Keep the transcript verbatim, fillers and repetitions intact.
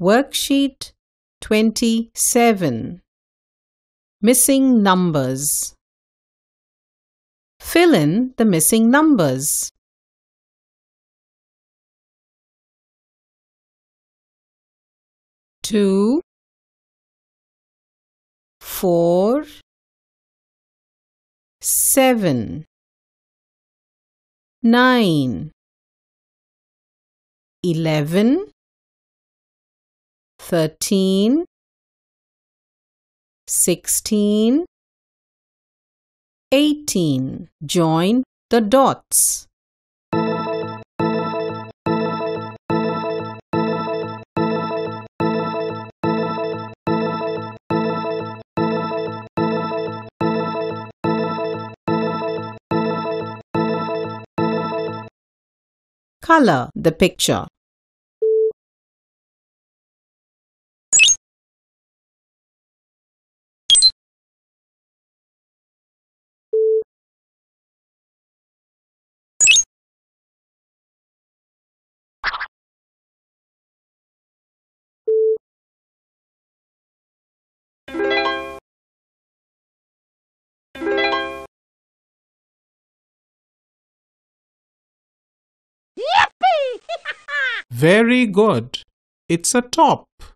Worksheet twenty-seven. Missing numbers. Fill in the missing numbers. Two, four, seven, nine, eleven, thirteen, sixteen, eighteen. Join the dots. Color the picture. Very good. It's a top.